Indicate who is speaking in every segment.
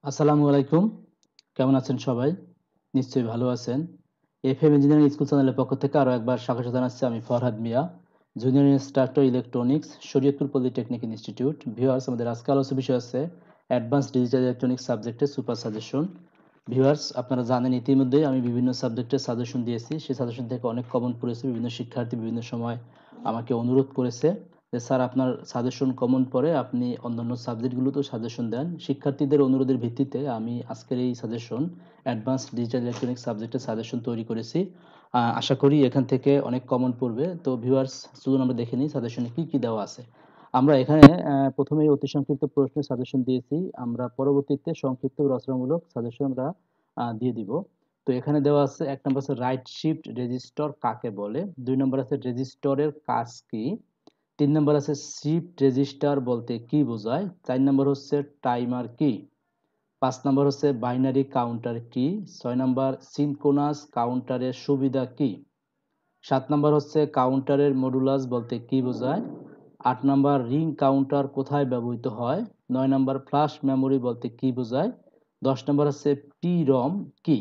Speaker 1: আসসালামু আলাইকুম। কেমন আছেন সবাই? নিশ্চয়ই ভালো আছেন। এফএম ইঞ্জিনিয়ারিং স্কুল চ্যানেলের পক্ষ থেকে আরো একবার স্বাগত জানাচ্ছি আমি Farhad Mia, junior instructor electronics, Shariatpur polytechnic institute. Viewers, আমাদের আজকে আলোচ্য বিষয় আছে অ্যাডভান্সড ডিজিটাল ইলেকট্রনিক্স সাবজেক্টের সুপার সাজেশন। ভিউয়ার্স, আপনারা জানেন ইতিমধ্যেই আমি বিভিন্ন সাবজেক্টের সাজেশন দিয়েছি। সেই সাজেশন থেকে অনেক কমন পড়েছে। বিভিন্ন শিক্ষার্থী বিভিন্ন সময় আমাকে অনুরোধ করেছে যে স্যার, আপনার সাজেশন কমন পড়ে, আপনি অন্যান্য সাবজেক্টগুলোতেও সাজেশন দেন। শিক্ষার্থীদের অনুরোধের ভিত্তিতে আমি আজকের এই সাজেশন অ্যাডভান্সড ডিজিটাল ইলেকট্রনিক্স সাবজেক্টের সাজেশন তৈরি করেছি। আশা করি এখান থেকে অনেক কমন পড়বে। তো ভিউয়ার্স, চলুন আমরা দেখে নিই সাজেশনে কি কি দেওয়া আছে। আমরা এখানে প্রথমেই অতি সংক্ষিপ্ত প্রশ্নের সাজেশন দিয়েছি। আমরা পরবর্তীতে সংক্ষিপ্ত ও রচনামূলক সাজেশন আমরা দিয়ে দিব। তো এখানে দেওয়া আছে, ১ নম্বর আছে রাইট শিফট রেজিস্টর কাকে বলে, ২ নম্বর আছে রেজিস্টরের কাজ কি, ৩ নম্বর আছে শিফট রেজিস্টার বলতে কি বোঝায়, ৪ নম্বর হচ্ছে টাইমার কি, ৫ নম্বর হচ্ছে বাইনারি কাউন্টার কি, ৬ নম্বর সিনক্রোনাস কাউন্টারের সুবিধা কি, ৭ নম্বর হচ্ছে কাউন্টারের মডুলাস বলতে কি বোঝায়, ৮ নম্বর রিং কাউন্টার কোথায় ব্যবহৃত হয়, ৯ নম্বর ফ্ল্যাশ মেমোরি বলতে কি বোঝায়, ১০ নম্বর হচ্ছে PROM কি,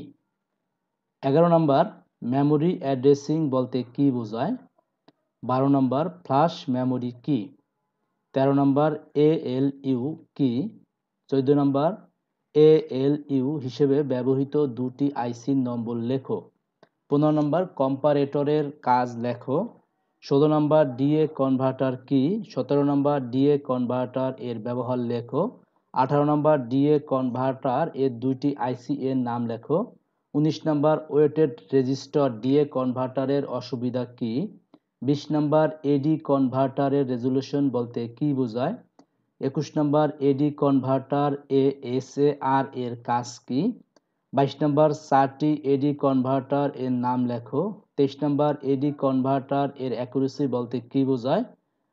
Speaker 1: ১১ নম্বর মেমোরি অ্যাড্রেসিং বলতে কি বোঝায়, ১২ নম্বর ফ্ল্যাশ মেমোরি কি, ১৩ নম্বর ALU কি, ১৪ নম্বর ALU হিসেবে ব্যবহৃত দুটি আইসির নম্বর লেখো, ১৫ নম্বর কম্পারেটরের কাজ লেখো, ১৬ নম্বর ডিএ কনভার্টার কি, ১৭ নম্বর ডিএ কনভার্টার এর ব্যবহার লেখো, ১৮ নম্বর ডিএ কনভার্টার এর দুইটি আইসি এর নাম লেখো, ১৯ নম্বর ওয়েটেড রেজিস্টার ডিএ কনভার্টারের অসুবিধা কি, ২০ নম্বর এডি কনভার্টারের রেজুলেশন বলতে কি বোঝায়, ২১ নম্বর এডি কনভার্টার এএসএআর এর কাজ কি, ২২ নম্বর ৪টি এডি কনভার্টার এর নাম লেখো, ২৩ নম্বর এডি কনভার্টার এর অ্যাকুরেসি বলতে কি বোঝায়,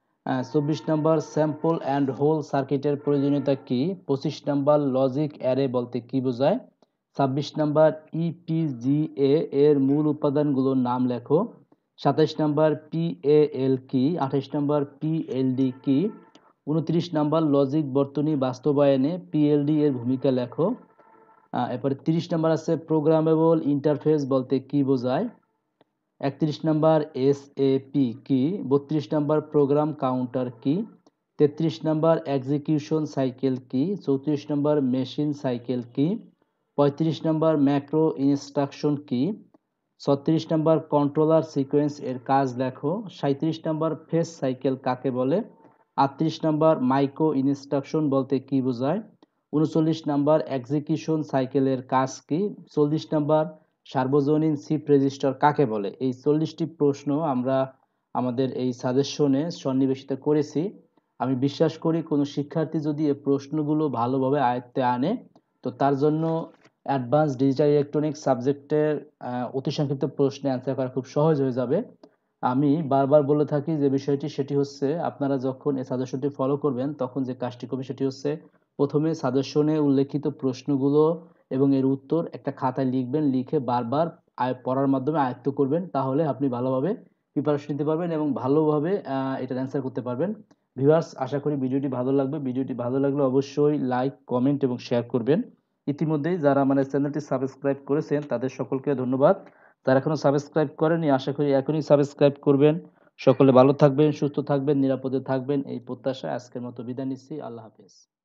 Speaker 1: ২৪ নম্বর স্যাম্পল অ্যান্ড হোল সার্কিটের প্রয়োজনীয়তা কি, ২৫ নম্বর লজিক অ্যারে বলতে কি বোঝায়, ২৬ নম্বর ইপিজিএ এর মূল উপাদানগুলোর নাম লেখো, ২৭ নম্বর পিএএল কি, ২৮ নম্বর পিএলডি কি, ২৯ নম্বর লজিক বর্তনী বাস্তবায়নে পিএলডি এর ভূমিকা লেখো। এরপরে ৩০ নম্বর আছে প্রোগ্রামেবল ইন্টারফেস বলতে কি বোঝায়, ৩১ নম্বর এসএপি কি, ৩২ নম্বর প্রোগ্রাম কাউন্টার কি, ৩৩ নম্বর এক্সিকিউশন সাইকেল কি, ৩৪ নম্বর মেশিন সাইকেল কি, ৩৫ নম্বর ম্যাক্রো ইনস্ট্রাকশন কি, ৩৬ নম্বর কন্ট্রোলার সিকোয়েন্স এর কাজ লেখো, ৩৭ নম্বর ফেস সাইকেল কাকে বলে, ৩৮ নম্বর মাইক্রো ইনস্ট্রাকশন বলতে কি বোঝায়, ৩৯ নম্বর এক্সিকিউশন সাইকেলের কাজ কি, ৪০ নম্বর সার্বজনীন শিফট রেজিস্টার কাকে বলে। এই ৪০টি প্রশ্ন আমরা আমাদের এই সাজেশনে সন্নিবেশিত করেছি। আমি বিশ্বাস করি কোনো শিক্ষার্থী যদি এই প্রশ্নগুলো ভালোভাবে আয়ত্তে আনে, তো তার জন্য অ্যাডভান্স ডিজিটাল ইলেকট্রনিক্স সাবজেক্টের অতি সংক্ষিপ্ত প্রশ্নে অ্যান্সার করা খুব সহজ হয়ে যাবে। আমি বারবার বলে থাকি যে বিষয়টি, সেটি হচ্ছে আপনারা যখন এই সাজেশনটি ফলো করবেন তখন যে কাজটি করবেন সেটি হচ্ছে প্রথমে সাজেশনে উল্লেখিত প্রশ্নগুলো এবং এর উত্তর একটা খাতায় লিখবেন, লিখে বারবার পড়ার মাধ্যমে আয়ত্ত করবেন। তাহলে আপনি ভালোভাবে প্রিপারেশন নিতে পারবেন এবং ভালোভাবে এটার অ্যান্সার করতে পারবেন। ভিউয়ার্স, আশা করি ভিডিওটি ভালো লাগবে। ভিডিওটি ভালো লাগলে অবশ্যই লাইক, কমেন্ট এবং শেয়ার করবেন। ইতিমধ্যেই যারা আমাদের চ্যানেলটি সাবস্ক্রাইব করেছেন তাদের সকলকে ধন্যবাদ। যারা এখনো সাবস্ক্রাইব করেনি, আশা করি এখনই সাবস্ক্রাইব করবেন। সকলে ভালো থাকবেন, সুস্থ থাকবেন, নিরাপদে থাকবেন, এই প্রত্যাশায় আজকের মতো বিদায় নিচ্ছি। আল্লাহ হাফেজ।